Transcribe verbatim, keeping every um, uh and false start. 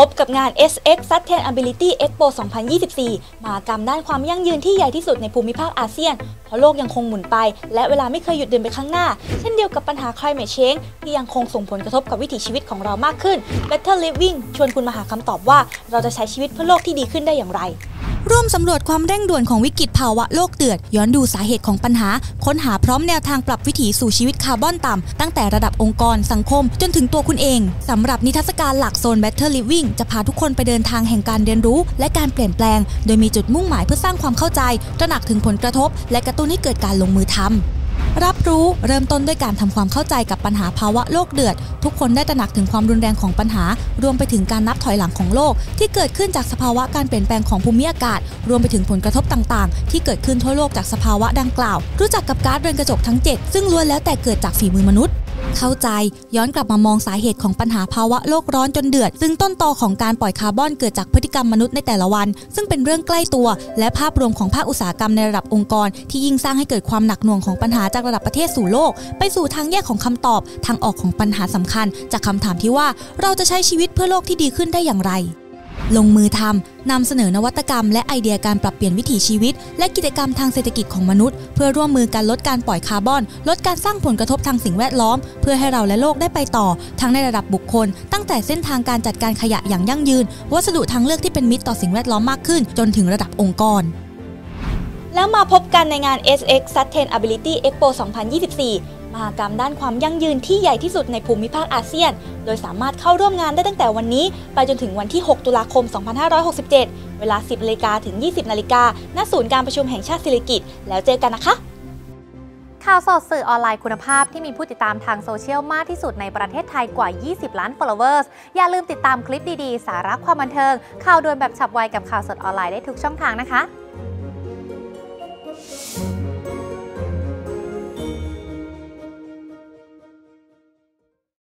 บกับงาน เอส เอ็กซ์ Sustainability Expo สองพันยี่สิบสี่ มหกรรมด้านความยั่งยืนที่ใหญ่ที่สุดในภูมิภาคอาเซียนเพราะโลกยังคงหมุนไปและเวลาไม่เคยหยุดเดินไปข้างหน้าเช่นเดียวกับปัญหา climate change ที่ยังคงส่งผลกระทบกับวิถีชีวิตของเรามากขึ้น Better Living ชวนคุณมาหาคำตอบว่าเราจะใช้ชีวิตเพื่อโลกที่ดีขึ้นได้อย่างไรร่วมสำรวจความเร่งด่วนของวิกฤตภาวะโลกเดือดย้อนดูสาเหตุของปัญหาค้นหาพร้อมแนวทางปรับวิถีสู่ชีวิตคาร์บอนต่ำตั้งแต่ระดับองค์กรสังคมจนถึงตัวคุณเองสำหรับนิทรรศการหลักโซน Better Living จะพาทุกคนไปเดินทางแห่งการเรียนรู้และการเปลี่ยนแปลงโดยมีจุดมุ่งหมายเพื่อสร้างความเข้าใจตระหนักถึงผลกระทบและกระตุ้นให้เกิดการลงมือทำรับรู้เริ่มต้นด้วยการทำความเข้าใจกับปัญหาภาวะโลกเดือดทุกคนได้ตระหนักถึงความรุนแรงของปัญหารวมไปถึงการนับถอยหลังของโลกที่เกิดขึ้นจากสภาวะการเปลี่ยนแปลงของภูมิอากาศรวมไปถึงผลกระทบต่างๆที่เกิดขึ้นทั่วโลกจากสภาวะดังกล่าวรู้จักกับก๊าซเรือนกระจกทั้งเจ็ดซึ่งล้วนแล้วแต่เกิดจากฝีมือมนุษย์เข้าใจย้อนกลับมามองสาเหตุของปัญหาภาวะโลกร้อนจนเดือดซึ่งต้นตอของการปล่อยคาร์บอนเกิดจากพฤติกรรมมนุษย์ในแต่ละวันซึ่งเป็นเรื่องใกล้ตัวและภาพรวมของภาคอุตสาหกรรมในระดับองค์กรที่ยิ่งสร้างให้เกิดความหนักหน่วงของปัญหาจากระดับประเทศสู่โลกไปสู่ทางแยกของคำตอบทางออกของปัญหาสำคัญจากคำถามที่ว่าเราจะใช้ชีวิตเพื่อโลกที่ดีขึ้นได้อย่างไรลงมือทำนำเสนอนวัตกรรมและไอเดียการปรับเปลี่ยนวิถีชีวิตและกิจกรรมทางเศรษฐกิจของมนุษย์เพื่อร่วมมือกันลดการปล่อยคาร์บอนลดการสร้างผลกระทบทางสิ่งแวดล้อมเพื่อให้เราและโลกได้ไปต่อทั้งในระดับบุคคลตั้งแต่เส้นทางการจัดการขยะอย่างยั่งยืนวัสดุทางเลือกที่เป็นมิตรต่อสิ่งแวดล้อมมากขึ้นจนถึงระดับองค์กรแล้วมาพบกันในงาน เอส เอ็กซ์ Sustainability Expo สองพันยี่สิบสี่ มหกรรมด้านความยั่งยืนที่ใหญ่ที่สุดในภูมิภาคอาเซียนโดยสามารถเข้าร่วมงานได้ตั้งแต่วันนี้ไปจนถึงวันที่ หก ตุลาคม สองพันห้าร้อยหกสิบเจ็ด เวลา สิบ นาฬิกาถึง ยี่สิบ นาฬิกาณ ศูนย์การประชุมแห่งชาติสิริกิติ์แล้วเจอกันนะคะข่าวสดสื่อออนไลน์คุณภาพที่มีผู้ติดตามทางโซเชียลมากที่สุดในประเทศไทยกว่า ยี่สิบ ล้าน followers อย่าลืมติดตามคลิปดีๆสาระความบันเทิงข่าวด่วนแบบฉับไวกับข่าวสดออนไลน์ได้ทุกช่องทางนะคะ